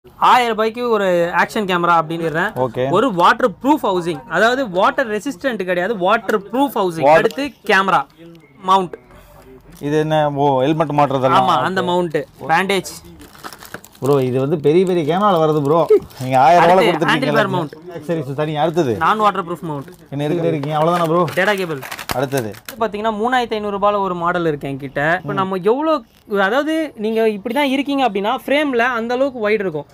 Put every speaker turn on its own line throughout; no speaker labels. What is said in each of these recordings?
1000 ரூபாய்க்கு ஒரு action camera அப்படின்னுறேன். ஒரு வாட்டர் ப்ரூஃப் ஹவுசிங், அதாவது வாட்டர் ரெசிஸ்டன்ட் கிடையாது, வாட்டர் ப்ரூஃப் ஹவுசிங். அடுத்து கேமரா மவுண்ட். இது என்ன ஹெல்மெட் மாட்றதெல்லாம்? ஆமா, அந்த மவுண்ட். பேண்டேஜ்
ப்ரோ, இது வந்து பெரிய பெரிய கேமரால வருது ப்ரோ. நீங்க 1000 ரூபாய் கொடுத்துட்டீங்க. மவுண்ட் ஆக்சஸரீஸ் தனி. அடுத்து
நான் வாட்டர் ப்ரூஃப் மவுண்ட்.
என்ன இருக்கீங்க? அவ்வளவுதானா ப்ரோ?
Data cable.
அடுத்து
பாத்தீங்கன்னா 3500 ரூபாயில ஒரு மாடல் இருக்கு என்கிட்ட. இப்போ நம்ம எவ்வளவு, அதாவது நீங்க இப்படி தான் இருக்கீங்க அப்படினா ஃப்ரேம்ல அந்த அளவுக்கு வைட் இருக்கும்.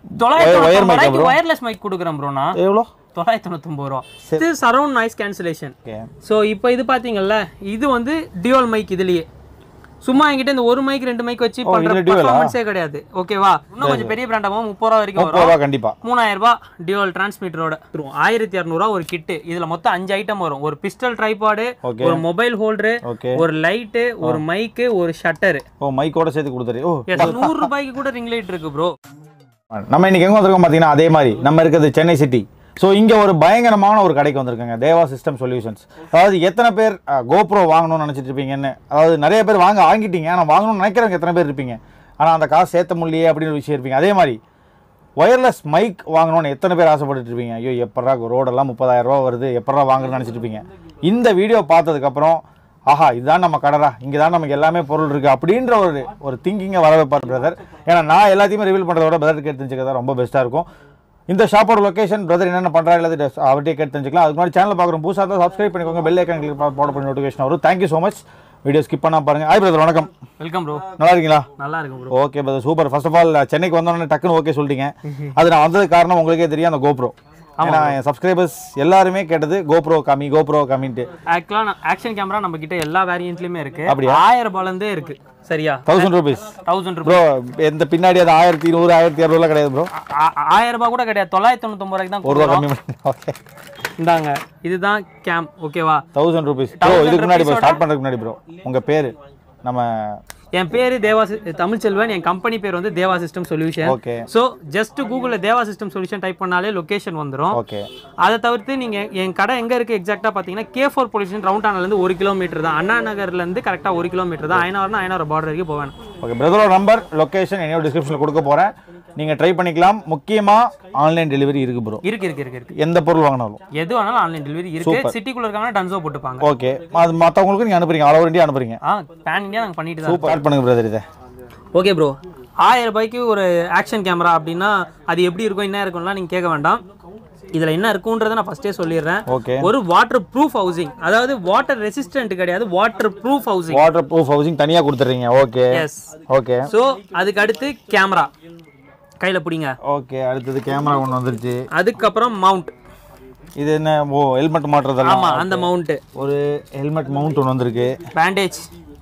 900 ரூபாய்க்கு வயர்லெஸ் மைக் கொடுக்குறேன் ப்ரோ. நான் எவ்வளவு? 999 ரூபா. இது சரவுண்ட் நாய்ஸ் கேன்சலேஷன். சோ இப்போ இது பாத்தீங்கல்ல, இது வந்து டியூவல் மைக். இதுலயே சும்மா என்கிட்ட இந்த ஒரு மைக் 2 மைக் வச்சு பண்ற பெர்ஃபார்மன்ஸே கிடையாது. ஓகேவா? இன்னும் கொஞ்சம் பெரிய பிராண்டாமா 30 ரூபாய் வரைக்கும் வரும். 30 ரூபாய் கண்டிப்பா. 3000 ரூபாய் டியூவல் டிரான்ஸ்மிட்டரோட 1200 ரூபாய் ஒரு கிட். இதுல மொத்தம் 5 ஐட்டம் வரும். ஒரு பிஸ்டல் ட்ரைபாட், ஒரு மொபைல் ஹோல்டர், ஒரு லைட், ஒரு மைக், ஒரு ஷட்டர்.
மைக்கோட சேர்த்து கொடுத்துரு.
100 ரூபாய்க்கு கூட ரிங் லைட் இருக்கு ப்ரோ.
நம்ம இன்னைக்கு எங்க வந்திருக்கோம் பாத்தீங்கன்னா, அதே மாதிரி நம்ம இருக்குது சென்னை சிட்டி. ஸோ இங்கே ஒரு பயங்கரமான ஒரு கடைக்கு வந்திருக்காங்க, தேவா சிஸ்டம் சொல்யூஷன்ஸ். அதாவது எத்தனை பேர் கோப்ரோ வாங்கணும்னு நினச்சிட்டு இருப்பீங்கன்னு, அதாவது நிறைய பேர் வாங்கிட்டீங்க, ஆனால் வாங்கணும்னு நினைக்கிறவங்க எத்தனை பேர் இருப்பீங்க, ஆனால் அந்த காசு சேர்த்த முடியலையே அப்படின்னு ஒரு விஷயம் இருப்பீங்க. அதே மாதிரி ஒயர்லெஸ் மைக் வாங்கணும்னு எத்தனை பேர் ஆசைப்பட்டு இருப்பீங்க. ஐயோ எப்படா ரோடெல்லாம் 30,000 ரூபா வருது, எப்படா வாங்குறதுன்னு நினச்சிட்டு இருப்பீங்க. இந்த வீடியோ பார்த்ததுக்கப்புறம் ஆஹா இதுதான் நம்ம கடரா, இங்கே தான் நமக்கு எல்லாமே பொருள் இருக்குது அப்படின்ற ஒரு திங்கிங்கை வர வைப்பார் பிரதர். ஏன்னா நான் எல்லாத்தையுமே ரிவீல் பண்ணுறத விட பிரதர் கேட்டு தெரிஞ்சுக்கிறதா ரொம்ப பெஸ்ட்டாக இருக்கும். இந்த ஷாப்போட லொகேஷன் பிரதர் என்னென்ன பண்ணுறாரு எல்லாத்தையும் அவர்கிட்ட கேட்டு தெரிஞ்சுக்கலாம். அதுக்கு முன்னாடி சேனல் பார்க்குறோம் புதுசாக தான் சப்ஸ்கிரைப் பண்ணிக்கோங்க, பெல் ஐக்கான் கிளிக் போட பண்ணி நோட்டிஃபிகேஷன் வரும். Thank you so much. Video skip பண்ணால் பாருங்கள். ஹாய் பிரதர், வணக்கம்.
Welcome bro.
நல்லா இருக்கீங்களா?
நல்லா இருக்கும் bro.
Okay brother, super. First of all சென்னைக்கு வந்தோடனே டக்குன்னு ஓகே சொல்லிட்டீங்க. அது நான் வந்தது காரணம் உங்களுக்கே தெரியும், அந்த கோப்ரோ. ஏன்னா என் சப்ஸ்கிரைபர்ஸ் எல்லாருமே கேட்டது கோப்ரோ காமின்ட்டு.
ஆக்ஷன் கேமரா நம்ம கிட்ட எல்லா வேரியன்ட்லயுமே இருக்கு. 1000 ரூபாயிலிருந்தே இருக்கு. சரியா? 1000 ரூபீஸ். 1000 ரூபாய் ப்ரோ. எந்த பின்னாடி அது 1200 1200 கிடையாது ப்ரோ. 1000 ரூபாய் கூட கிடையாது. 999 ரூபாய்க்கு தான். 1 ரூபாய் கம்மி பண்ணி. ஓகே இந்தாங்க, இதுதான் கேம். ஓகேவா? 1000 ரூபீஸ் ப்ரோ. இதுக்கு முன்னாடி ஸ்டார்ட் பண்றதுக்கு முன்னாடி ப்ரோ உங்க பேரு? நம்ம என் பேரு தேவா தமிழ்ச்செல்வன். என் கம்பெனி பேர் வந்து Deva system solution. Okay. So just கூகுள்ல தேவா சிஸ்டம் சொல்யூஷன் டைப் பண்ணாலே லொகேஷன் வந்துடும். ஓகே. அதை தவிர்த்து நீங்க என் கடை எங்க இருக்கு எக்ஸாக்டா பாத்தீங்கன்னா K4 பொலிஷன் ரவுண்டானால இருந்து 1 கிலோமீட்டர் தான். அண்ணா நகர்ல இருந்து கரெக்டா 1 கிலோமீட்டர் தான். அயனாவரம் பார்டர் வரைக்கும் போவேன். ஓகே. பிரதரோட நம்பர் லொகேஷன் என்னோட டிஸ்கிரிப்ஷன்ல கொடுக்க போறேன், நீங்க ட்ரை பண்ணிக்கலாம். முக்கியமா ஆன்லைன் டெலிவரி இருக்கு ப்ரோ. இருக்கு. எந்த பொருள் வாங்கினாலும் எது வேணாலும் ஆன்லைன் டெலிவரி இருக்கு. சிட்டிக்குள்ள இருக்காங்கன்னா டன்சோ போட்டுப்பாங்க. ஓகே. அது மத்தவங்களுக்கு நீங்க அனுப்புறீங்க, ஆல் ஓவர் இந்தியா அனுப்புறீங்க? பேன் இந்தியா நாங்க பண்ணிட்டு தான். சூப்பர் பண்ணுங்க பிரதர் இத. Okay bro. 1000 ரூபாய்க்கு ஒரு ஆக்ஷன் கேமரா அப்படின்னா அது எப்படி இருக்கும், என்ன இருக்கும்லாம் நீங்க கேட்க வேண்டாம். இதுல என்ன இருக்குன்றத நான் ஃபர்ஸ்டே சொல்லிடுறேன். ஒரு வாட்டர் ப்ரூஃப் ஹவுசிங், அதாவது வாட்டர் ரெசிஸ்டன்ட் கிடையாது, water proof housing. Water proof housing தனியா கொடுத்துறீங்க. ஓகே. எஸ். ஓகே. சோ அதுக்கு அடுத்து கேமரா கையில பிடிங்க. ஓகே. அடுத்து கேமரா ஒன்னு வந்துருச்சு. அதுக்கு அப்புறம் மவுண்ட். இது என்ன ஹெல்மெட் மாட்றதெல்லாம்? ஆமா, அந்த மவுண்ட். ஒரு ஹெல்மெட் மவுண்ட் ஒன்னு வந்திருக்கு. Bandage.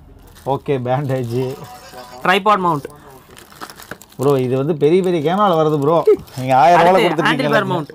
Okay. Bandage. Tripod mount. Bro இது வந்து பெரிய பெரிய கேமரால வருது ப்ரோ. நீங்க 1000 ரூபாய் கொடுத்துட்டீங்க. மவுண்ட்.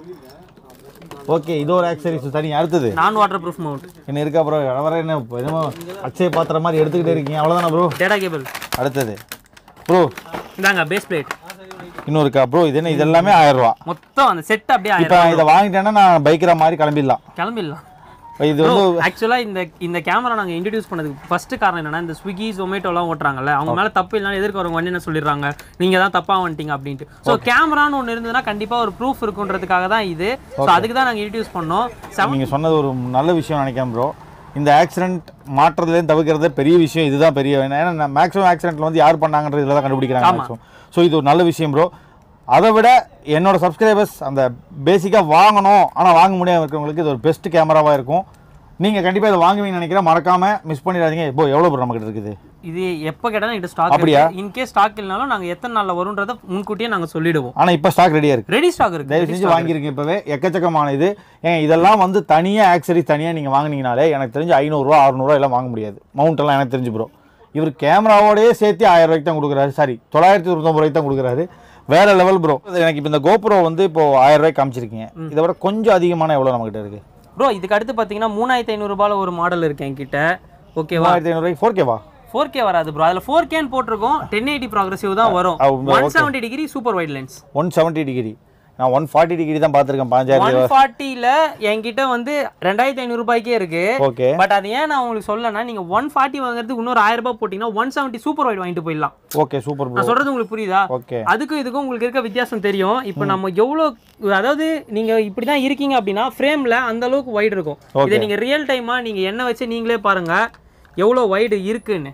ஓகே. இது ஒரு ஆக்சஸரீஸ் தனி. அடுத்து நான் வாட்டர் ப்ரூஃப் மவுண்ட். என்ன இருக்கா ப்ரோ? வர என்ன என்னமோ அச்சய பாத்திர மாதிரி எடுத்துக்கிட்டே இருக்கீங்க, அவ்வளவுதானா ப்ரோ? Data cable. அடுத்து ப்ரோ இந்தாங்க பேஸ் பிளேட். இன்னும் இருக்கா ப்ரோ? இது என்ன? இது எல்லாமே 1000 ரூபாய் மொத்தம். அந்த செட் அப்படியே 1000. இப்போ இத வாங்கிட்டேன்னா நான் பைக்கற மாதிரி கிளம்பிடலாம். இது வந்து ஆக்சுவலா இந்த கேமரா நாங்க இன்ட்ரோ듀ce பண்ணதுக்கு ஃபர்ஸ்ட் காரணம் என்னன்னா, இந்த ஸ்விக்கி ஜொமேட்டோலாம் ஓட்டுறாங்கல்ல, அவங்க மேல தப்பு இல்லனா எதிர்க்க வரவங்க வந்து என்ன சொல்லிடுறாங்க, நீங்க தான் தப்பா வந்துட்டீங்க அப்படினு. சோ கேமரான்னு ஒன்னு இருந்ததுன்னா கண்டிப்பா ஒரு ப்ரூஃப் இருக்குன்றதுக்காக தான் இது. சோ அதுக்கு தான் நாங்க இன்ட்ரோ듀ce பண்ணோம். நீங்க சொன்னது ஒரு நல்ல விஷயம் நினைக்கிறேன் ப்ரோ. இந்த ஆக்சிடென்ட் மாற்றதுலேருந்து தவிர்க்கிறதே பெரிய விஷயம். இதுதான் பெரிய, ஏன்னா மேக்ஸிமம் ஆக்சிடென்ட்ல வந்து யார் பண்ணாங்கன்றது இதில் தான் கண்டுபிடிக்கிறாங்க. ஸோ இது ஒரு நல்ல விஷயம் ப்ரோ. அதை விட என்னோட சப்ஸ்கிரைபர்ஸ் அந்த பேசிக்காக வாங்கணும் ஆனால் வாங்க முடியாமல் இருக்கிறவங்களுக்கு இது ஒரு பெஸ்ட் கேமராவாக இருக்கும். நீங்கள் கண்டிப்பாக இதை வாங்குவீங்கன்னு நினைக்கிறேன். மறக்காம மிஸ் பண்ணிடாதீங்க. இப்போ எவ்வளோ ப்ரோ நம்மகிட்ட இருக்குது? இது எப்போ கேட்டாலும் என்கிட்ட ஸ்டாக் அப்படியா? இன்கேஸ் ஸ்டாக் இல்லைனாலும் நாங்கள் எத்தனை நாளில் வரும்ன்றதை முன்கூட்டியே நாங்கள் சொல்லிடுவோம். ஆனால் இப்போ ஸ்டாக் ரெடியாக இருக்குது. ரெடி ஸ்டாக் இருக்குது. தயவு செஞ்சு வாங்கியிருக்கேன் இப்போவே. எக்கச்சக்கமான இது. ஏன் இதெல்லாம் வந்து தனியாக ஆக்சரிஸ் தனியாக நீங்கள் வாங்கினீங்கனாலே எனக்கு தெரிஞ்சு 500 ரூபா 600 ரூபா எல்லாம் வாங்க முடியாது. மவுண்டெல்லாம் எனக்கு தெரிஞ்சு ப்ரோ. இவர் கேமராவோடய சேர்த்து 1000 ரூபாய்க்கு தான் கொடுக்குறாரு. சாரி 999 ரூபாய்க்கு தான் கொடுக்குறாரு. வேற லெவல் ப்ரோ. எனக்கு இப்போ இந்த கோப்ரோ வந்து இப்போ 1000 ரூபாய்க்கு காமிச்சிருக்கீங்க. இதை விட கொஞ்சம் அதிகமான எவ்வளோ நம்மகிட்ட இருக்குது ப்ரோ? இதுக்கு அடுத்து பார்த்தீங்கன்னா 3500 ரூபாயில் ஒரு மாடல் இருக்கு என்கிட்ட. ஓகேவா? 3500 ரூபாய்க்கு 4K வா? 4K வராது ப்ரோ. அதில் 4Kன்னு போட்டிருக்கோம். 1080 ப்ராக்ரஸிவ் தான் வரும். 170 degree super wide lens. 170 degree.
நான் 140 டிகிரி தான் பார்த்துருக்கேன் 5000
140ல என்கிட்ட வந்து 2500 ரூபாய்க்கே இருக்கு.
ஓகே.
பட் அது ஏன் நான் உங்களுக்கு சொல்லனா, நீங்க 140 வாங்குறதுக்கு இன்னொரு 1000 ரூபாய் போட்டீங்கன்னா 170 சூப்பர் வைட் வாங்கிட்டு போயிடலாம்.
Okay super bro.
நான் சொல்றது உங்களுக்கு புரியுதா?
ஓகே.
அதுக்கும் இதுக்கும் உங்களுக்கு இருக்க வித்தியாசம் தெரியும். இப்போ நம்ம எவ்வளவு, அதாவது நீங்க இப்படி தான் இருக்கீங்க அப்படின்னா ஃப்ரேம்ல அந்த அளவுக்கு வைட் இருக்கும். இதை நீங்க ரியல் டைமா நீங்க என்ன வச்சு நீங்களே பாருங்க எவ்வளவு வைட் இருக்குன்னு.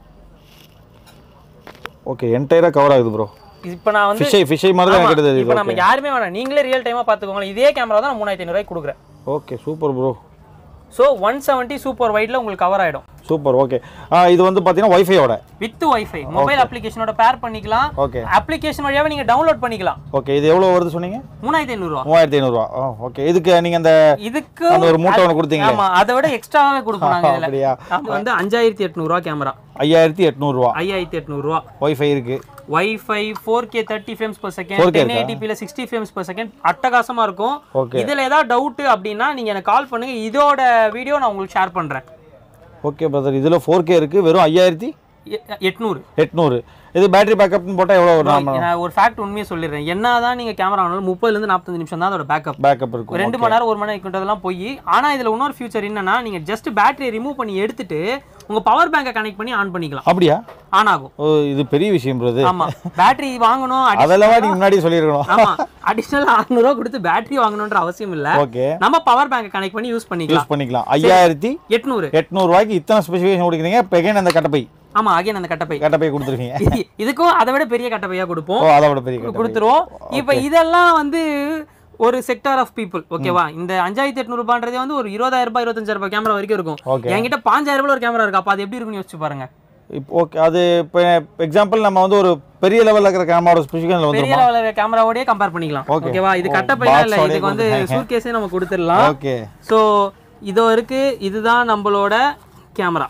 ஓகே என்டையரா கவர் ஆகுது ப்ரோ.
இப்போ நான் வந்து
ஃபிஷை மாதிரி தான் இருக்குது.
இப்போ நம்ம யாருமே வேணாம், நீங்களே ரியல் டைமா பாத்துக்கோங்க. இதே கேமரா தான் நான் 3500 ரூபாய்க்கு கொடுக்குறேன்.
Okay super bro.
So 170 super வைட்ல உங்களுக்கு கவர் ஆயிடும்.
சூப்பர். ஓகே. இது வந்து பாத்தீங்கன்னா வைஃபையோட
வித் வைஃபை மொபைல் அப்ளிகேஷனோட பேர் பண்ணிக்கலாம்.
ஓகே.
அப்ளிகேஷன் வழியாவே நீங்க டவுன்லோட் பண்ணிக்கலாம்.
ஓகே. இது எவ்வளவு வருது சொன்னீங்க? 3500
ரூபாய்.
3500 ரூபாய். ஓகே. இதுக்கு நீங்க
இதுக்கு
அந்த ஒரு மூட்டை ஒன்னு கொடுத்தீங்க.
ஆமா, அதை விட எக்ஸ்ட்ராவே கொடுப்போம் நாங்க இதுல.
அப்படியே
வந்து 5800 ரூபாய் கேமரா.
5800 ரூபாய்.
5800 ரூபாய்.
வைஃபை இருக்கு.
Wifi 4K 30 frames per second 1080p ல 60 frames per second அட்டகாசமா இருக்கும். இதுல ஏதாவது டவுட் அப்படினா நீங்க எனக்கு கால் பண்ணுங்க. இதோட வீடியோ நான் உங்களுக்கு ஷேர் பண்றேன்.
Okay brother. இதுல 4K இருக்கு. வெறும் 5800. இது பேட்டரி பேக்கப்னு போட்டா எவ்வளவு வரும்?
நான் ஒரு ஃபேக்ட் உண்மையை சொல்லிடுறேன். என்னதான் நீங்க கேமரா ஆனாலும் 30 ல இருந்து 45 நிமிஷம் தான் அதோட பேக்கப் இருக்கும். 2 மணி நேரம் 1 மணி நேரம் இருக்குன்றதெல்லாம் போய். ஆனா இதுல இன்னொரு ஃபியூச்சர் என்னன்னா, நீங்க ஜஸ்ட் பேட்டரியை ரிமூவ் பண்ணி எடுத்துட்டு உங்க பவர் பேங்கை கனெக்ட் பண்ணி ஆன் பண்ணிக்கலாம்.
அப்படியா?
ஆன் ஆகும்.
இது பெரிய விஷயம் ப்ரோ.
ஆமா, பேட்டரி வாங்கணும்
அதெல்லாம் நீங்க முன்னாடி சொல்லிருக்கணும்.
ஆமா, அடிஷனல் 600 ரூபாய் கொடுத்து பேட்டரி வாங்கணும்ன்ற அவசியம் இல்ல.
ஓகே.
நம்ம பவர் பேங்கை கனெக்ட் பண்ணி யூஸ் பண்ணிக்கலாம்.
5800 ரூபாய்க்கு இத்தனை ஸ்பெசிஃபிகேஷன் கொடுக்குறீங்க. பெகன் அந்த கட்டப்பை.
ஆமா, அகைன் அந்த கட்டப்பை
கொடுத்துருக்கீங்க.
இதுக்கும் அதை விட பெரிய கட்டப்பையா கொடுப்போம்.
அதை விட பெரிய
கொடுத்துருவோம். இப்போ இதெல்லாம் வந்து ஒரு செக்டார் ஆஃப் பீப்புள். ஓகேவா? இந்த 5800 ரூபாய்ன்றதே வந்து ஒரு 20000 ரூபாய் 25000 ரூபாய் கேமரா வரைக்கும் இருக்கும். என்கிட்ட 5000 ரூபாய் ஒரு கேமரா இருக்கு. அப்ப அது எப்படி இருக்குன்னு யோசிச்சு பாருங்க.
ஓகே. அது இப்போ எக்ஸாம்பிள் நம்ம வந்து ஒரு பெரிய லெவல்ல இருக்கிற கேமராவோட ஸ்பெசிஃபிகேஷன்ல வந்து
பெரிய லெவல்ல இருக்கிற கேமராவோடயே கம்பேர் பண்ணிக்கலாம். ஓகேவா? இது கட்டப்பையா இல்ல, இதுக்கு வந்து சூட்கேஸே நம்ம கொடுத்துடலாம்.
ஓகே.
சோ இதோ இருக்கு. இதுதான் நம்மளோட கேமரா.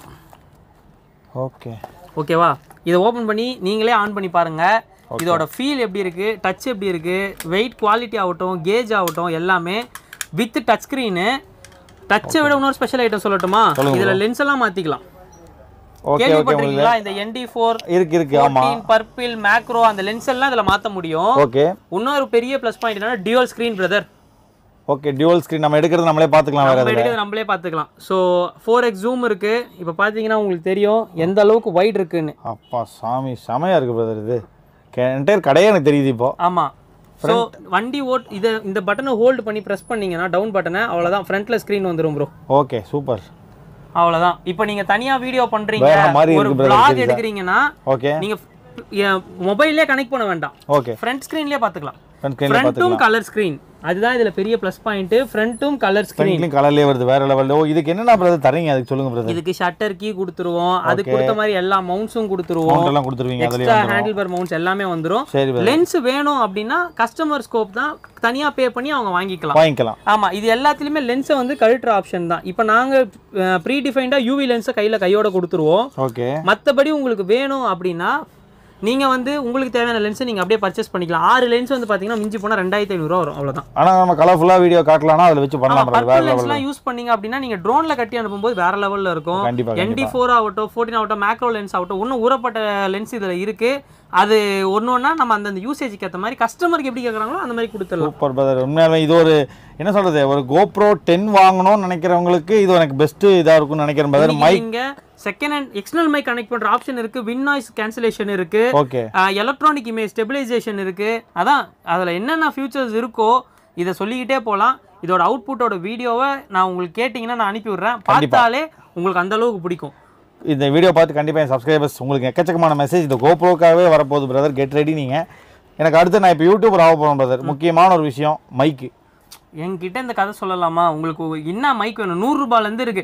ஓகே.
ஓகேவா? இதை ஓபன் பண்ணி நீங்களே ஆன் பண்ணி பாருங்க. இதோட ஃபீல் எப்படி இருக்கு, டச் எப்படி இருக்கு, வெயிட் குவாலிட்டி ஆகட்டும், கேஜ் ஆகட்டும், எல்லாமே வித் டச் ஸ்கிரீனு. டச்சை விட இன்னொரு ஸ்பெஷல் ஐட்டம் சொல்லட்டுமா? இதுல லென்ஸ் எல்லாம் மாத்திக்கலாம். கேள்விப்பட்டிருக்கீங்களா? இந்த ND4
இருக்கு. ஆமா,
பர்பிள் மேக்ரோ அந்த லென்ஸ் எல்லாம் இதுல மாத்த முடியும்.
ஓகே.
இன்னொரு பெரிய ப்ளஸ் பாயிண்ட் என்னன்னா dual screen brother.
Okay. Dual screen நம்ம எடுக்கிறது நம்மளே பாத்துக்கலாம். வேற
எடுக்கிறது நம்மளே பாத்துக்கலாம். சோ 4x ஜூம் இருக்கு. இப்போ பாத்தீங்கன்னா உங்களுக்கு தெரியும் எந்த அளவுக்கு வைட் இருக்குன்னு.
அப்பா சாமி, செமையா இருக்கு பிரதர். இது என்டையர் கடையே எனக்கு தெரியுது இப்போ.
ஆமா. சோ வண்டி இந்த பட்டனை ஹோல்ட் பண்ணி பிரஸ் பண்ணீங்கன்னா டவுன் பட்டனை, அவ்வளவுதான் ஃப்ரண்ட்ல ஸ்கிரீன் வந்துரும் ப்ரோ.
Okay super.
அவ்வளவுதான். இப்போ நீங்க தனியா வீடியோ பண்றீங்க, ஒரு vlog எடுக்கறீங்கன்னா நீங்க மொபைல்லே கனெக்ட் பண்ண வேண்டாம்.
ஓகே.
ஃப்ரண்ட் ஸ்கிரீன்லயே பாத்துக்கலாம். ஃப்ரண்ட்டும் கலர் ஸ்கிரீன். அதுதான் இதுல பெரிய ப்ளஸ் பாயிண்ட். ஃப்ரண்ட்டும் கலர் ஸ்கிரீன்.
கலர்லயே வருது, வேற லெவல்ல. இதுக்கு என்னன்னா பிரதர் தரீங்க? அதுக்கு சொல்லுங்க பிரதர்.
இதுக்கு ஷட்டர் கீ கொடுத்துருவோம். அதுக்கு கொடுத்த மாதிரி எல்லா மவுண்ட்ஸும் கொடுத்துருவோம்.
எல்லாம் கொடுத்துருவீங்க.
எக்ஸ்ட்ரா ஹேண்டில் பார் மவுண்ட்ஸ் எல்லாமே வந்துரும். லென்ஸ் வேணும் அப்படின்னா கஸ்டமர் ஸ்கோப் தான் தனியா பே பண்ணி அவங்க வாங்கிக்கலாம். ஆமா, இது எல்லாத்துலயுமே லென்ஸை வந்து கழட்டுற ஆப்ஷன் தான். இப்போ நாங்க ப்ரீ டிஃபைன்டா யூவி லென்ஸை கையோட கொடுத்துருவோம்.
ஓகே.
மத்தபடி உங்களுக்கு வேணும் அப்படின்னா நீங்க வந்து உங்களுக்கு தேவையான லென்ஸ் நீங்க அப்படியே பர்ச்சேஸ் பண்ணிக்கலாம். 6 லென்ஸ் வந்து பாத்தீங்கன்னா மிஞ்சி போனா 2500 ரூபாய் வரும். அவ்வளவுதான்.
ஆனா நம்ம கலர்ஃபுல்லா வீடியோ காட்டலாம்னா அதுல வெச்சு பண்ணலாம்.
வேற லென்ஸ்லாம் யூஸ் பண்ணீங்க அப்படினா நீங்க ட்ரோன்ல கட்டி அனுப்பும்போது வேற லெவல்ல இருக்கும். ND4 ஆகட்டும், 14 ஆகட்டும், மேக்ரோ லென்ஸ் ஆகட்டும், இன்னும் ஊறப்பட்ட லென்ஸ் இதுல இருக்கு. அது ஒண்ணொண்ணா நம்ம அந்த யூசேஜ்க்கு ஏத்த மாதிரி கஸ்டமருக்கு எப்படி கேக்குறாங்களோ அந்த மாதிரி கொடுத்துடலாம்.
Super brother. உண்மையாவே இது ஒரு என்ன சொல்றது, ஒரு GoPro 10 வாங்கணும்னு நினைக்கிறவங்களுக்கு இது எனக்கு பெஸ்ட் இதா இருக்கும்னு நினைக்கிறேன் brother. Mic
second hand external mic connect பண்ற ஆப்ஷன் இருக்கு. வின் நாய்ஸ் கேன்சலேஷன் இருக்கு.
ஓகே.
எலக்ட்ரானிக் இமேஜ் ஸ்டெபிலைசேஷன் இருக்கு. அதான் அதுல என்னென்ன ஃபியூச்சர்ஸ் இருக்கோ இதை சொல்லிக்கிட்டே போகலாம். இதோட அவுட்புட்டோட வீடியோவை நான் உங்களுக்கு கேட்டிங்கன்னா நான் அனுப்பி விடுறேன். பார்த்தாலே உங்களுக்கு அந்த அளவுக்கு பிடிக்கும்.
இந்த வீடியோ பார்த்து கண்டிப்பாக என் சப்ஸ்கிரைபர்ஸ் உங்களுக்கு எக்கச்சக்கமான மெசேஜ் இந்த GoProக்காகவே வரப்போகுது பிரதர். Get ready. நீங்கள் எனக்கு அடுத்து நான் இப்போ யூடியூபர் ஆக போகிறேன் பிரதர். முக்கியமான ஒரு விஷயம் மைக்கு.
என்கிட்ட இந்த கதை சொல்லலாமா? உங்களுக்கு என்ன மைக் வேணும்? 100 ரூபாயிலேருந்து இருக்கு.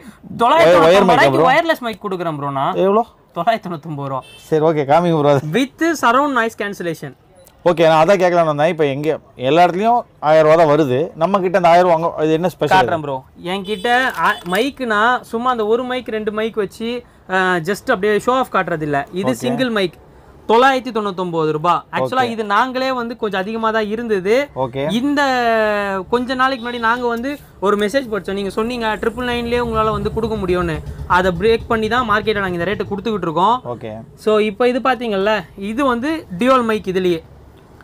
999 வயர்லெஸ் மைக் கொடுக்குறேன் ப்ரோ. நான் எவ்வளோ? 999 ரூபா.
சரி ஓகே, காமிங்க bro.
With surround noise cancellation.
Okay, நான் அதான் கேட்கலாம் வந்தேன். இப்போ எங்கே எல்லா இடத்துலையும் 1000 ரூபா தான் வருது. நம்ம கிட்ட அந்த 1000 வாங்க இது என்ன ஸ்பெஷல்? காட்டுறேன்
ப்ரோ. என்கிட்ட மைக்குனா சும்மா அந்த ஒரு மைக் 2 மைக் வச்சு ஜஸ்ட் அப்படியே ஷோ ஆஃப் காட்டுறது இல்லை. இது சிங்கிள் மைக் 999 ரூபாய். ஆக்சுவலா இது நாங்களே வந்து கொஞ்சம் அதிகமாக தான் இருந்தது. இந்த கொஞ்ச நாளைக்கு முன்னாடி நாங்க வந்து ஒரு மெசேஜ் படிச்சோம். நீங்க சொன்னீங்க 999லயே உங்களால வந்து கொடுக்க முடியும்னு. அதை பிரேக் பண்ணி தான் மார்க்கெட்டில் நாங்கள் இந்த ரேட்டு கொடுத்துக்கிட்டு இருக்கோம்.
ஓகே.
ஸோ இப்போ இது பார்த்தீங்கல்ல, இது வந்து டியூவல் மைக். இதுலயே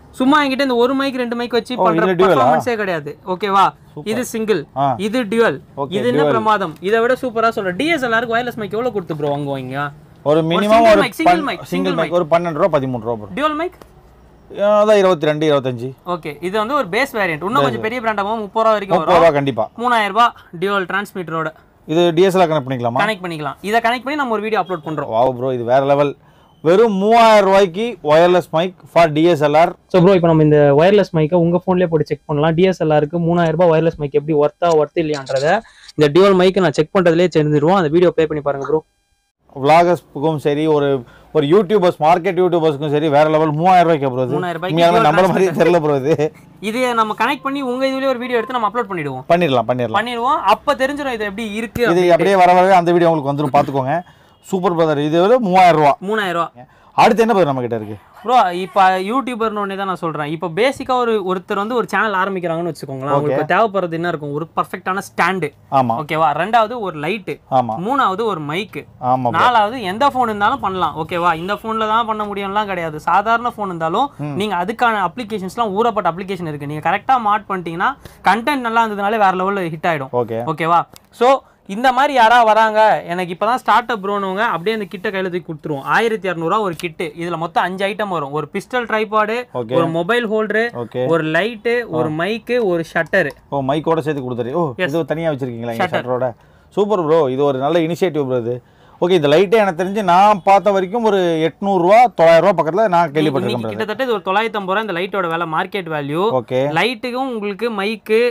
சும்மா என்கிட்ட இந்த ஒரு மைக் 2 மைக் வச்சு பண்ற பெர்ஃபார்மன்ஸே கிடையாது ஓகேவா இது சிங்கிள் இது டுவல் இது என்ன பிரமாதம் இதை விட சூப்பரா சொல்ற DSLR-க்கு வயர்லெஸ் மைக் எவ்வளவு கொடுத்து ப்ரோ வாங்குவீங்க
ஒரு மினிமம் ஒரு சிங்கிள் மைக் ஒரு 12 ரூபாய் 13 ரூபாய் ப்ரோ
டுவல் மைக்
அதான் 22 25
ஓகே இது வந்து ஒரு பேஸ் வேரியன்ட் இன்னும் கொஞ்சம் பெரிய பிராண்டாமா 30 ரூபாய் வரைக்கும் வரும்
30 ரூபாய் கண்டிப்பா
3000 ரூபாய் டுவல் டிரான்ஸ்மிட்டரோட
இது DSLR கனெக்ட் பண்ணிக்கலாமா
கனெக்ட் பண்ணிக்கலாம் இத கனெக்ட் பண்ணி நம்ம ஒரு வீடியோ அப்லோட் பண்றோம்
வாவ் ப்ரோ இது வேற லெவல் வெறும் 3000 ரூபாய்க்கு wireless mic for DSLR
so bro இப்போ நம்ம இந்த வயர்லெஸ் மைக்கை உங்க போன்லயே போட்டு செக் பண்ணலாம் DSLR-க்கு 3000 ரூபாய் வயர்லெஸ் மைக் எப்படி ஒர்த் இல்லையான்றத இந்த டுவல் மைக்கை நான் செக் பண்றதுலயே தெரிஞ்சிருவோம் அந்த வீடியோ ப்ளே பண்ணி பாருங்க ப்ரோ
vloggers-க்கும் சரி ஒரு YouTubers மார்க்கெட் YouTubers-க்கும் சரி வேற லெவல் 3000 ரூபாய்க்கு ப்ரோ
3000 ரூபாய்க்கு
நம்மள மாதிரி தெரியல ப்ரோ
இது நம்ம கனெக்ட் பண்ணி உங்க இதுலயே ஒரு வீடியோ எடுத்து நம்ம அப்லோட் பண்ணிடுவோம் அப்ப தெரிஞ்சிரும் இது எப்படி இருக்கு
இது அப்படியே வரவே அந்த வீடியோ உங்களுக்கு வந்துரும் பாத்துக்கோங்க சூப்பர் பிரதர் இது 3000
ரூபாய்
அடுத்து என்ன பிரதர் நம்ம கிட்ட இருக்கு
ப்ரோ இப்போ யூடியூபர்னு ஒண்ணே தான் நான் சொல்றேன் இப்போ பேசிக்கா ஒருத்தர் வந்து ஒரு சேனல் ஆரம்பிக்கிறாங்கன்னு வெச்சுக்கோங்களேன் உங்களுக்கு தேவைப்படுறது என்ன இருக்கும் ஒரு பெர்ஃபெக்ட்டான ஸ்டாண்ட்
ஆமா
ஓகேவா ரெண்டாவது ஒரு லைட்
ஆமா
மூணாவது ஒரு மைக்
ஆமா
நாலாவது எந்த ஃபோன் இருந்தாலும் பண்ணலாம் ஓகேவா இந்த ஃபோன்ல தான் பண்ண முடியும்லாம் கிடையாது சாதாரண ஃபோன் இருந்தாலும் நீங்க அதுக்கான அப்ளிகேஷன்ஸ்லாம் ஊறப்பட்ட அப்ளிகேஷன் இருக்கு நீங்க கரெக்ட்டா மாட் பண்ணிட்டீங்கன்னா கண்டென்ட் நல்லா இருந்ததுனால வேற லெவல்ல ஹிட் ஆயிடும் ஓகேவா சோ இந்த மாதிரி யாரா வராங்க எனக்கு இப்பதான் ஸ்டார்ட் அப் ப்ரோனுங்க அப்படியே அந்த கிட்ட கையில தூக்கி கொடுத்துருவோம் 1200 ரூபாய் ஒரு கிட் இதுல மொத்தம் 5 ஐட்டம் வரும் ஒரு பிஸ்டல் ட்ரைபாட் ஒரு மொபைல் ஹோல்டர் ஒரு லைட் ஒரு மைக் ஒரு ஷட்டர்
மைக்கோட சேர்த்து கொடுத்துரு இது தனியா வச்சிருக்கீங்களா இந்த ஷட்டரோட சூப்பர் ப்ரோ இது ஒரு நல்ல இனிஷியேட்டிவ் ப்ரோ இது ஓகே இந்த லைட்டே எனக்கு தெரிஞ்சு நான் பார்த்த வரைக்கும் ஒரு 800 ரூபாய் 900 ரூபாய் பக்கத்துல நான் கேள்விப்பட்டிருக்கேன்
கிட்டத்தட்ட இது ஒரு 950 ரூபாய் இந்த லைட்டோட விலை மார்க்கெட் வேல்யூ லைட்டுக்கும் உங்களுக்கு மைக்கு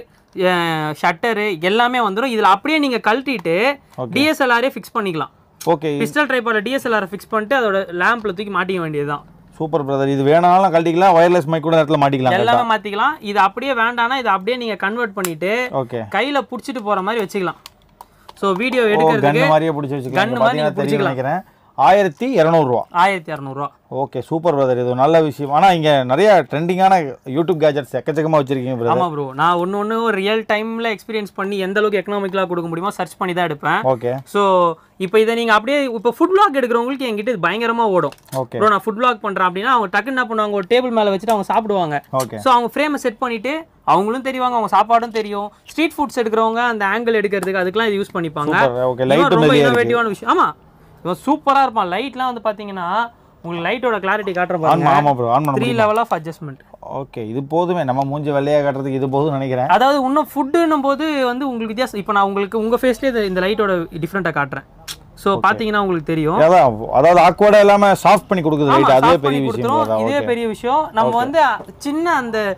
ஷட்டர் எல்லாமே வந்துரும் இதுல அப்படியே நீங்க கழட்டிட்டு DSLR ஃபிக்ஸ் பண்ணிக்கலாம்
okay
pistol tripod DSLR fix பண்ணிட்டு அதோட லாம்ப்ல தூக்கி மாட்டிக்க வேண்டியதுதான்
சூப்பர் பிரதர் இது வேணாலும் கழட்டிக்கலாம் வயர்லெஸ் மைக் கூட இடத்துல மாட்டிக்கலாம்
எல்லாமே மாத்திக்கலாம் இது அப்படியே வேண்டானா இது அப்படியே நீங்க கன்வர்ட் பண்ணிட்டு கையில புடிச்சிட்டு போற மாதிரி வச்சுக்கலாம் சோ வீடியோ எடுக்கிறதுக்கு
கன் மாதிரியே புடிச்சு வச்சுக்கலாம் கன் மாதிரி புடிச்சிக்கலாம் நினைக்கிறேன் 1200 ரூபாய் ஓகே சூப்பர் பிரதர் இது நல்ல விஷயம் ஆனா இங்க நிறைய ட்ரெண்டிங்கான யூடியூப் கேஜெட்ஸ் எக்கச்சக்கமா வச்சிருக்கீங்க பிரதர்
ஆமா ப்ரோ நான் ஒன்னு ஒரு ரியல் டைம்ல எக்ஸ்பீரியன்ஸ் பண்ணி எந்த அளவுக்கு எகனாமிக்கலா கொடுக்க முடியுமோ சர்ச் பண்ணி தான் எடுப்பேன்
ஓகே
சோ இப்போ இத நீங்க அப்படியே இப்போ ஃபுட் vlog எடுக்கிறவங்களுக்கு என்கிட்ட இது பயங்கரமா ஓடும்
ஓகே
ப்ரோ நான் ஃபுட் vlog பண்றேன் அப்படினா அவங்க டக்கு என்ன பண்ணுவாங்க ஒரு டேபிள் மேல வச்சிட்டு அவங்க சாப்பிடுவாங்க சோ அவங்க ஃப்ரேமை செட் பண்ணிட்டு அவங்களும் தெரிவாங்க அவங்க சாப்பாடும் தெரியும் ஸ்ட்ரீட் ஃபுட்ஸ் எடுக்கிறவங்க அந்த ஆங்கிள் எடுக்கிறதுக்கு அதுக்கெல்லாம் இது யூஸ் பண்ணிப்பாங்க
ஓகே லைட்
ரொம்ப இன்னோவேட்டிவான விஷயம் ஆமா இவன் சூப்பரா இருப்பான் லைட்லாம் வந்து பாத்தீங்கன்னா உங்களுக்கு லைட்டோட கிளாரிட்டி காட்ற பாருங்க
ஆமா ப்ரோ ஆன் பண்ண
3 லெவல் ஆஃப் அட்ஜஸ்ட்மென்ட்
ஓகே இது போதுமே நம்ம மூஞ்சி வெள்ளையா காட்றதுக்கு இது போதும் நினைக்கிறேன்
அதாவது இன்னும் ஃபுட்னும் போது வந்து உங்களுக்கு வித்தியாசம் இப்போ நான் உங்களுக்கு உங்க ஃபேஸ்லயே இந்த லைட்டோட டிஃபரண்டா காட்றேன் சோ பாத்தீங்கன்னா உங்களுக்கு தெரியும்
அதாவது ஆக்வர்டா இல்லாம சாஃப்ட் பண்ணி கொடுக்குது லைட் அதுவே பெரிய விஷயம்
இதே பெரிய விஷயம் நம்ம வந்து சின்ன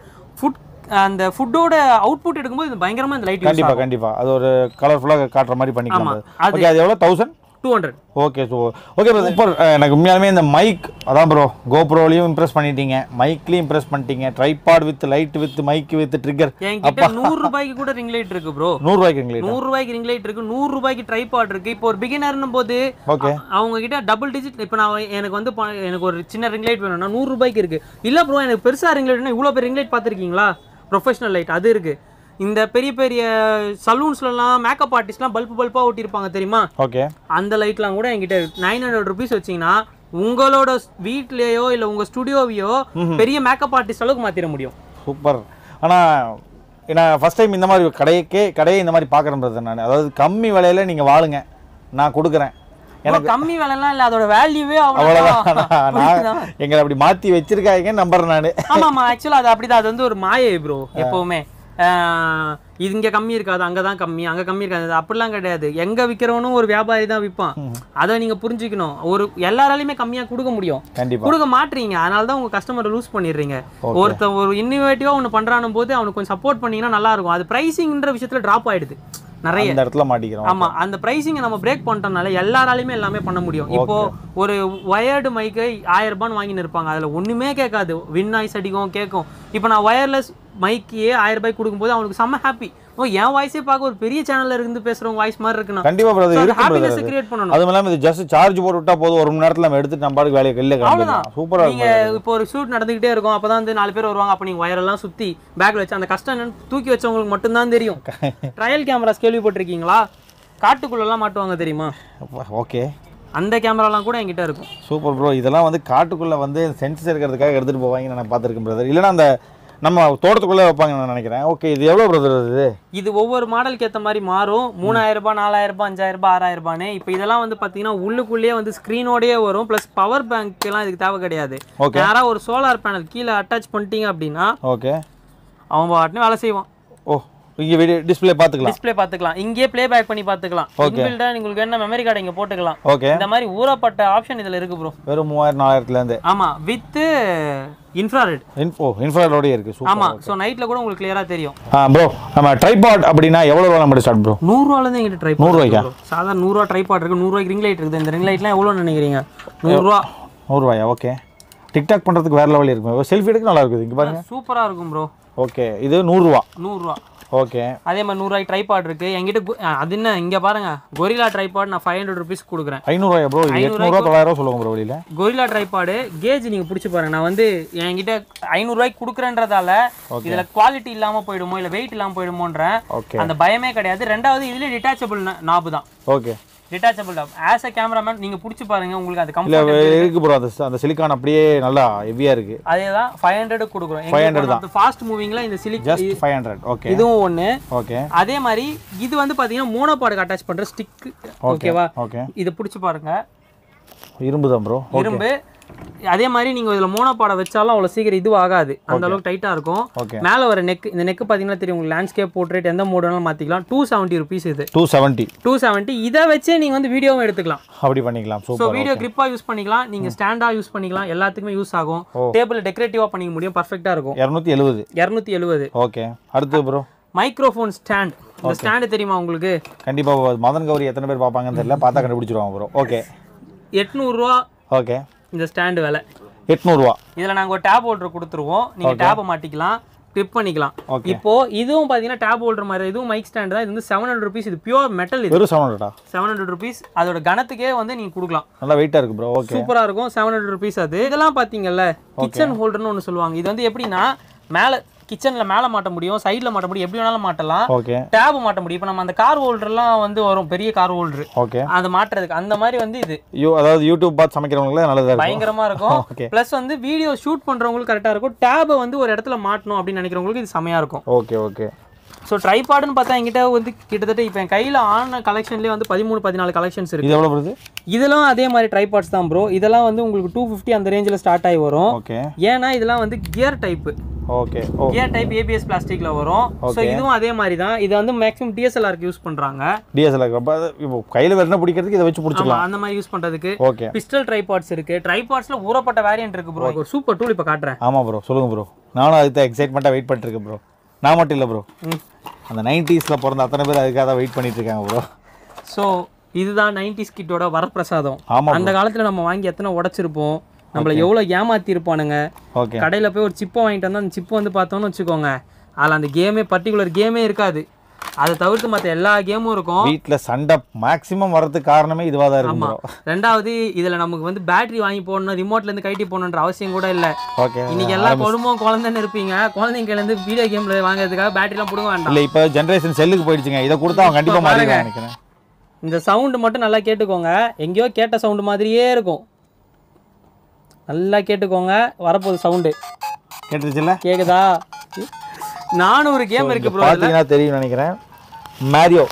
அந்த ஃபுட்டோட அவுட்புட் எடுக்கும்போது இது பயங்கரமா இந்த லைட்
கண்டிப்பா அது ஒரு கலர்ஃபுல்லா காட்ற மாதிரி பண்ணிக்கலாம் ஓகே அது எவ்வளவு
1200
ஓகே ஓகே சூப்பர் எனக்கு உண்மையாலுமே இந்த மைக் அதான் ப்ரோ GoProலயும் இம்ப்ரெஸ் பண்ணிட்டீங்க மைக்லயும் இம்ப்ரெஸ் பண்ணிட்டீங்க tripod with light with mic with trigger
என்கிட்ட 100 ரூபாய்க்கு கூட ரிங் லைட் இருக்கு ப்ரோ
100 ரூபாய்க்கு ரிங் லைட்
100 ரூபாய்க்கு ரிங் லைட் இருக்கு 100 ரூபாய்க்கு ட்ரைபாட் இருக்கு இப்போ ஒரு பிகினர்னும் போது அவங்க கிட்ட டபுள் டிஜிட் இப்போ நான் எனக்கு வந்து எனக்கு ஒரு சின்ன ரிங் லைட் வேணும்னா 100 ரூபாய்க்கு இருக்கு இல்ல ப்ரோ எனக்கு பெருசா ரிங் லைட்னா இவ்வளவு பெரிய ரிங் லைட் பாத்திருக்கீங்களா ப்ரொஃபஷனல் லைட் அது இருக்கு இந்த பெரிய பெரிய சலூன்ஸ்லாம் மேக்கப் ஆர்டிஸ்ட்லாம் பல்பா ஓட்டிருப்பாங்க தெரியுமா
ஓகே அந்த
லைட்லாம் கூட என்கிட்ட 900 ரூபீஸ் வச்சீங்கன்னா உங்களோட வீட்லயோ இல்ல உங்க ஸ்டுடியோவையோ பெரிய மேக்கப் ஆர்டிஸ்ட் அளவுக்கு மாத்திர முடியும்
சூப்பர் ஆனா நான் ஃபர்ஸ்ட் டைம் இந்த மாதிரி கடையை இந்த மாதிரி பார்க்கறேன் நான் அதாவது கம்மி விலையில நீங்க வாளுங்க நான் கொடுக்குறேன்
எனக்கு கம்மி விலைலாம் இல்ல அதோட வேல்யூவே அவ்வளவுதான்
எங்களை அப்படி மாத்தி வச்சிருக்காங்க நம்புறேன் நான்
ஆமாமா ஆக்சுவலா அது அப்படிதான் அது வந்து ஒரு மாயை ப்ரோ எப்பவுமே இங்க கம்மி இருக்காது அங்கதான் கம்மி அங்க கம்மி இருக்காது அப்படிலாம் கிடையாது எங்க விக்கிறவனும் ஒரு வியாபாரி தான் விற்பான் அதை நீங்க புரிஞ்சுக்கணும் ஒரு எல்லாராலையுமே கம்மியா கொடுக்க முடியும் கொடுக்க மாட்டீங்க அதனாலதான் உங்க கஸ்டமரை லூஸ் பண்ணிடுறீங்க ஒருத்தன் ஒரு இன்னோவேட்டிவா ஒண்ணு பண்றானும் போது அவனுக்கு கொஞ்சம் சப்போர்ட் பண்ணீங்கன்னா நல்லா இருக்கும் அது பிரைசிங்ன்ற விஷயத்துல டிராப் ஆயிடுது நிறைய
இடத்துல மாட்டிக்கிறோம்
ஆமா அந்த பிரைசிங்கை நம்ம பிரேக் பண்ணிட்டோம்னால எல்லாராலையுமே எல்லாமே பண்ண முடியும் இப்போ ஒரு வயர்டு மைக்கு 1000 ரூபான்னு வாங்கின்னு இருப்பாங்க அதுல ஒண்ணுமே கேட்காது வின் நாய்ஸ் அடிக்கும் கேட்கும் இப்போ நான் வயர்லெஸ் மைக்கே 1000 ரூபாய் கொடுக்கும்போது அவனுக்கு செம்ம ஹாப்பி என் வாய்ஸே பார்க்க ஒரு பெரிய சேனல்ல இருந்து பேசுறவங்க வாய்ஸ் மாதிரி இருக்குன்னா
கண்டிப்பா பிரதர் இருக்கு
ஹாப்பினஸ் கிரியேட் பண்ணனும்
அதுவும் இல்லாம இது ஜஸ்ட் சார்ஜ் போட்டு விட்டா போதும் ஒரு மணி நேரத்துல நம்ம எடுத்து நம்ம பாட்டுக்கு வேலைய கல்ல கிளம்பிடலாம் சூப்பரா
இருக்கு நீங்க இப்போ ஒரு ஷூட் நடந்துட்டே இருக்கும் அப்பதான் வந்து 4 பேர் வருவாங்க அப்ப நீங்க வயர் எல்லாம் சுத்தி பேக்ல வச்சு அந்த கஷ்டம் தூக்கி வச்சவங்களுக்கு மட்டும் தான் தெரியும் ட்ரையல் கேமராஸ் கேள்விப்பட்டிருக்கீங்களா காட்டுக்குள்ள எல்லாம் மாட்டுவாங்க தெரியுமா
ஓகே
அந்த கேமராலாம் கூட என்கிட்ட இருக்கும்.
Super bro. இதெல்லாம் வந்து காட்டுக்குள்ளே வந்து சென்சஸ் இருக்கிறதுக்காக எடுத்துகிட்டு போவாங்க நான் பார்த்துருக்கேன் பிரதர். இல்லைனா அந்த நம்ம தோட்டத்துக்குள்ளே வைப்பாங்க நான் நினைக்கிறேன். ஓகே, இது எவ்வளோ பிரதர் இது?
இது ஒவ்வொரு மாடலுக்கு ஏற்ற மாதிரி மாறும். 3000 ரூபாய், 4000 ரூபாய், 5000 ரூபாய், 6000 ரூபான்னு. இப்போ இதெல்லாம் வந்து பார்த்தீங்கன்னா உள்ளுக்குள்ளேயே வந்து ஸ்க்ரீனோடயே வரும். ப்ளஸ் பவர் பேங்க்லாம் இதுக்கு தேவை கிடையாது. யாராவது ஒரு சோலார் பேனல் கீழே அட்டாச் பண்ணிட்டீங்க அப்படின்னா
ஓகே
அவன் பாட்டுன்னு வேலை செய்வான்.
ஓ, இங்கே வீடியோ டிஸ்பிளே
பார்த்துக்கலாம். இங்கேயே ப்ளே பேக் பண்ணி பார்த்துக்கலாம். இன்பில்டா உங்களுக்கு என்ன மெமரி கார்டு இங்கே போட்டுக்கலாம்.
ஓகே,
இந்த மாதிரி ஊறப்பட்ட ஆப்ஷன் இதில் இருக்கு ப்ரோ.
வெறும் 3000-4000லேருந்து.
ஆமாம், வித் இன்ஃப்ராரெட்.
இன்ஃப்ராரெடோடயே இருக்கு. சூப்பர்.
ஆமா, சோ நைட்ல கூட உங்களுக்கு கிளியரா தெரியும்.
ப்ரோ, நம்ம ட்ரைபாட் அப்படினா எவ்வளவு ரூபாய் நம்ம ஸ்டார்ட் ப்ரோ?
100 ரூபாயில இருந்து எங்க ட்ரைபாட்.
100 ரூபாய்க்கா?
சாதாரண 100 ரூபாய் ட்ரைபாட் இருக்கு. 100 ரூபாய்க்கு ரிங் லைட் இருக்குது. இந்த ரிங் லைட்லாம் எவ்வளவு நினைக்கிறீங்க? 100 ரூபாய்.
100 ரூபாயா? ஓகே. டிக்டாக் பண்றதுக்கு வேற லெவல் இருக்கும். செல்ஃபி எடுக்க நல்லா இருக்குது. இங்க பாருங்க,
சூப்பரா இருக்கும் ப்ரோ.
ஓகே, இது 100 ரூபாய்.
100 ரூபாய்.
ஓகே.
அதே மாதிரி 100 ரூபாய்க்கு ட்ரைபாட் இருக்கு என்கிட்ட. அது என்ன இங்க பாருங்க, கொரில்லா ட்ரைபாட் நான் 500 rupees கொடுக்குறேன்.
500 ரூபாயா ப்ரோ? 800 ரூபாய் 900 ரூபாய் சொல்லுங்க ப்ரோ வெளியில.
கொரில்லா ட்ரைபாட் கேஜ் நீங்க பிடிச்சு பாருங்க. நான் வந்து என்கிட்ட 500 ரூபாய்க்கு கொடுக்குறேன்றதால இதுல குவாலிட்டி இல்லாம போயிடுமோ இல்ல வெயிட் இல்லாம போயிடுமோன்ற அந்த பயமே கிடையாது. ரெண்டாவது இதுல டிட்டாச்சபிள் நாப் தான்.
Okay,
detachable knob. As a cameraman நீங்க பிடிச்சு பாருங்க, உங்களுக்கு அது கம்ஃபர்ட்
இருக்கு ப்ரோ. அந்த சிலிக்கான் அப்படியே நல்லா ஹெவியா இருக்கு.
அதேதான் 500 கொடுக்குறோம்.
500 தான்.
ஃபாஸ்ட் மூவிங்ல இந்த சிலிக்
ஜஸ்ட் 500. ஓகே,
இதுவும் ஒண்ணு.
ஓகே.
அதே மாதிரி இது வந்து பாத்தீங்கன்னா மோனோபாடுக்கு அட்டாச் பண்ற ஸ்டிக். ஓகேவா?
ஓகே,
இது பிடிச்சு பாருங்க.
இரும்பு தான் ப்ரோ.
இரும்பு. அதே மாதிரி நீங்க இதுல மோனோபாட வச்சாலும் அவ்வளவு சீக்கிரம் இது ஆகாது. அந்த அளவுக்கு டைட்டா இருக்கும். மேல வர நெக், இந்த நெக் பாத்தீங்கன்னா தெரியும் உங்களுக்கு. லேண்ட்ஸ்கேப், போர்ட்ரேட் எந்த மோட் வேணாலும் மாத்திக்கலாம். 270 rupees இது. 270. இத வச்சே நீங்க வந்து வீடியோவும் எடுத்துக்கலாம்.
அப்படி பண்ணிக்கலாம்.
சோ வீடியோ கிரிப்பா யூஸ் பண்ணிக்கலாம். நீங்க ஸ்டாண்டா யூஸ் பண்ணிக்கலாம். எல்லாத்துக்குமே யூஸ் ஆகும். டேபிள் டெக்கரேட்டிவா பண்ணிக்க முடியும். பெர்ஃபெக்ட்டா இருக்கும். 270.
ஓகே. அடுத்து ப்ரோ,
மைக்ரோஃபோன் ஸ்டாண்ட். இந்த ஸ்டாண்ட் தெரியுமா உங்களுக்கு?
கண்டிப்பா. மதன் கௌரி எத்தனை பேர் பாப்பாங்கன்னு தெரியல. பார்த்தா கண்டுபிடிச்சிருவாங்க ப்ரோ. ஓகே.
800 ரூபாய்.
ஓகே.
இந்த ஸ்டாண்ட் விலை
800 ரூபாய்.
இதுல நாங்க ஒரு டேப் ஹோல்டர் கொடுத்துருவோம். நீங்க டேப் மாட்டிக்கலாம், கிளிப் பண்ணிக்கலாம். இப்போ இதுவும் பாத்தீங்கன்னா டேப் ஹோல்டர் மாதிரி. இதுவும் மைக் ஸ்டாண்ட் தான். இது வந்து 700 rupees. இது பியூர் மெட்டல். இது
வெறும் 700
rupees. அதோட கனத்துக்கே வந்து நீங்க கொடுக்கலாம்.
நல்லா வெயிட்டா இருக்கு ப்ரோ. ஓகே,
சூப்பரா இருக்கும். 700 rupees. அது இதெல்லாம் பாத்தீங்கல்ல, கிச்சன் ஹோல்டர்னு ஒன்னு சொல்லுவாங்க. இது வந்து எப்படின்னா மேல கிச்சன்ல மேல மாட்ட முடியும், சைடுல மாட்ட முடியும், எப்படி வேணாலும் மாட்டலாம்.
ஓகே.
டேப் மாட்ட முடியும். இப்போ நம்ம அந்த கார் ஹோல்டர்லாம் வந்து வரும், பெரிய கார் ஹோல்டர்.
ஓகே.
அது மாட்டுறதுக்கு அந்த மாதிரி வந்து இது.
அதாவது யூடியூப் பார்த்து சமைக்கிறவங்களே நல்லதா இருக்கும்.
பயங்கரமா இருக்கும். ப்ளஸ் வந்து வீடியோ ஷூட் பண்றவங்களுக்கு கரெக்டா இருக்கும். டேபை வந்து ஒரு இடத்துல மாட்டணும் அப்படின்னு நினைக்கிறவங்களுக்கு இது செமையா இருக்கும்.
Okay, okay.
ஸோ ட்ரைபாடுன்னு பார்த்தா என்கிட்ட வந்து கிட்டத்தட்ட இப்போ என் கையில் ஆன கலெக்ஷன்லேயே வந்து 13-14 கலெக்ஷன்ஸ் இருக்குது.
இது எவ்வளோ வருது?
இதெல்லாம் அதே மாதிரி ட்ரைபாட்ஸ் தான் ப்ரோ. இதெல்லாம் வந்து உங்களுக்கு 250 அந்த ரேஞ்சில் ஸ்டார்ட் ஆகி வரும்.
ஓகே.
ஏன்னா இதெல்லாம் வந்து gear type.
Okay.
Gear type ABS பிளாஸ்டிக்ல வரும். ஸோ இதுவும் அதே மாதிரி தான். இது வந்து மேக்ஸிமம் DSLRக்கு யூஸ் பண்ணுறாங்க.
இப்போ கையில் வெண்ண பிடிக்கிறதுக்கு இதை வச்சு பிடிச்சிக்கலாம்.
அந்த மாதிரி யூஸ் பண்ணுறதுக்கு.
ஓகே.
பிஸ்டல் ட்ரைபாட்ஸ் இருக்கு. ட்ரைபாட்ஸில் ஊறப்பட்ட வேரியன்ட் இருக்கு ப்ரோ. ஒரு சூப்பர் டூல் இப்போ காட்டுறேன்.
ஆமாம் ப்ரோ, சொல்லுங்க ப்ரோ. நானும் அதுக்கு எக்ஸைட்மெண்ட்டாக வெயிட் பண்ணிருக்கேன் ப்ரோ. நான் மட்டும் இல்லை ப்ரோ, அந்த 90sல பிறந்த அத்தனை பேர் அதுக்காக தான் வெயிட் பண்ணிட்டு இருக்காங்க ப்ரோ.
ஸோ இதுதான் 90s கிட்டோட வரப்பிரசாதம். அந்த காலத்தில் நம்ம வாங்கி எத்தனை உடைச்சிருப்போம், நம்மள எவ்வளோ ஏமாத்தி இருப்பானுங்க. கடையில் போய் ஒரு சிப்பை வாங்கிட்டு வந்தால் அந்த சிப்பை வந்து பார்த்தோன்னு வச்சுக்கோங்க, அதில் அந்த கேமே பர்டிகுலர் கேமே இருக்காது. அதை தவிர்த்து மற்ற எல்லா கேமும் இருக்கும்.
வீட்டில் சண்டை மேக்ஸிமம் வரதுக்கு காரணமே இதுவாக தான் இருக்கும்.
ரெண்டாவது இதில் நமக்கு வந்து பேட்டரி வாங்கி போடணும், ரிமோட்லேருந்து கைட்டி போடணுன்ற அவசியம் கூட இல்லை.
ஓகே.
இன்னைக்கு எல்லா குடும்பம் குழந்தைன்னு இருப்பீங்க, குழந்தைங்கலேருந்து வீடியோ கேமில் வாங்குறதுக்காக பேட்டரிலாம் பிடுங்க வேண்டாம்.
இல்லை, இப்போ ஜென்ரேஷன் செல்லுக்கு போயிடுச்சுங்க. இதை கொடுத்தா அவன் கண்டிப்பாக மாறிடுவாங்க நினைக்கிறேன்.
இந்த சவுண்டு மட்டும் நல்லா கேட்டுக்கோங்க. எங்கேயோ கேட்ட சவுண்டு மாதிரியே இருக்கும். நல்லா கேட்டுக்கோங்க. வரப்போகுது சவுண்டு.
கேட்டுருச்சுல்ல?
கேக்குதா? 400 கேம் இருக்கு ப்ரோ.
பார்த்தீங்கன்னா தெரியும் நினைக்கிறேன். Mario,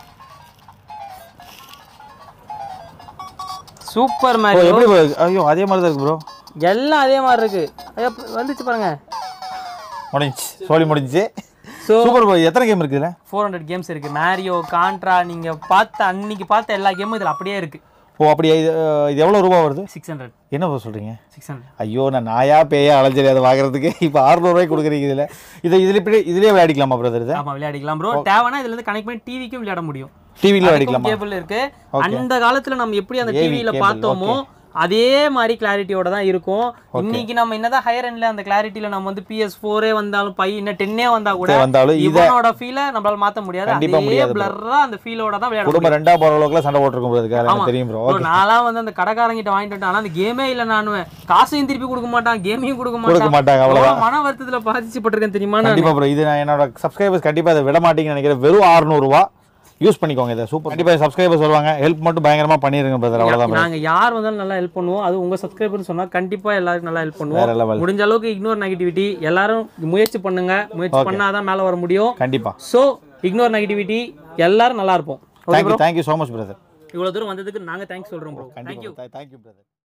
super Mario.
எப்படி? ஐயோ, அதே மாதிரி தான் இருக்கு ப்ரோ.
எல்லாம் அதே மாதிரி இருக்கு. ஐயோ வந்துச்சு பாருங்க.
முடிஞ்சிச்சு. Super bro. எத்தனை கேம் இருக்குதுல? 400
கேம்ஸ் இருக்கு. மேரியோ, கான்ட்ரா, நீங்க பார்த்த அன்னைக்கு பார்த்த எல்லா கேமும் இதுல அப்படியே இருக்கு.
ஓ அப்படியே. இது எவ்வளோ ரூபா வருது?
600.
என்ன ப்ரோ சொல்கிறீங்க? 600. ஐயோ, நான் நாயா பேயா அலைஞ்சரி அதை வாங்குறதுக்கு இப்போ 600 ரூபாய்க்கு கொடுக்குறீங்க. இதுலேயே விளையாடிக்கலாமா பிரதர்? இது
ஆமாம், விளையாடிக்கலாம் ப்ரோ. தேவைன்னா இதுல இருந்து கனெக்ட் பண்ணி டிவிக்கும் விளையாட முடியும்.
டிவியில் விளையாடிக்கலாம்.
கேபிள் இருக்கு. அந்த காலத்துல நம்ம எப்படி அந்த டிவியில பார்த்தோமோ அதே மாதிரி கிளாரிட்டியோட தான் இருக்கும். இன்னைக்கு நம்ம என்னதான் ஹையர் எண்ட்ல அந்த கிளாரிட்டில நம்ம வந்து PS4 வந்தாலும் இன்னும் 10 வந்தா கூட இதனோட ஃபீலை நம்மளால மாத்த முடியாது. அதே பிளர்ரா அந்த ஃபீலோட தான் விளையாட முடியும்.
ரெண்டா போற அளவுக்கு சண்டை போட்டுருக்கும் எனக்கு தெரியும் ப்ரோ.
நான்லாம் வந்து அந்த கடைக்காரங்கிட்ட வாங்கிட்டு வந்தேன். ஆனா அந்த கேமே இல்ல. நானும் காசையும் திருப்பி கொடுக்க மாட்டான், கேமையும் கொடுக்க மாட்டாங்க. அவ்வளவுதான். மன வருத்தத்துல பாதிச்சுப்பட்டிருக்கேன் தெரியுமா?
கண்டிப்பா ப்ரோ. இது நான் என்னோட சப்ஸ்கிரைபர்ஸ் கண்டிப்பா அதை விட மாட்டீங்கன்னு நினைக்கிறேன். வெறும் 600 ரூபாய் யூஸ் பண்ணிக்கோங்க இதை சூப்பர். கண்டிப்பாக சப்ஸ்கிரைபர் சொல்லுவாங்க ஹெல்ப் மட்டும் பயங்கரமாக பண்ணிடுங்க பிரதர், அவ்வளோதான்.
நாங்கள் யார் வந்தாலும் நல்லா ஹெல்ப் பண்ணுவோம். அது உங்கள் சப்ஸ்கிரைபர்னு சொன்னால் கண்டிப்பாக எல்லாருக்கும் நல்லா ஹெல்ப் பண்ணுவோம். முடிஞ்ச அளவுக்கு இக்னோர் நெகட்டிவிட்டி எல்லாரும் முயற்சி பண்ணுங்க, முயற்சி பண்ணாதான் மேலே வர முடியும்.
கண்டிப்பாக.
ஸோ இக்னோர் நெகட்டிவிட்டி எல்லாரும் நல்லா இருப்போம்.
Thank you so much brother.
இவ்வளோ தூரம் வந்ததுக்கு நாங்கள் தேங்க்ஸ் சொல்கிறோம் ப்ரோ. Thank you
brother.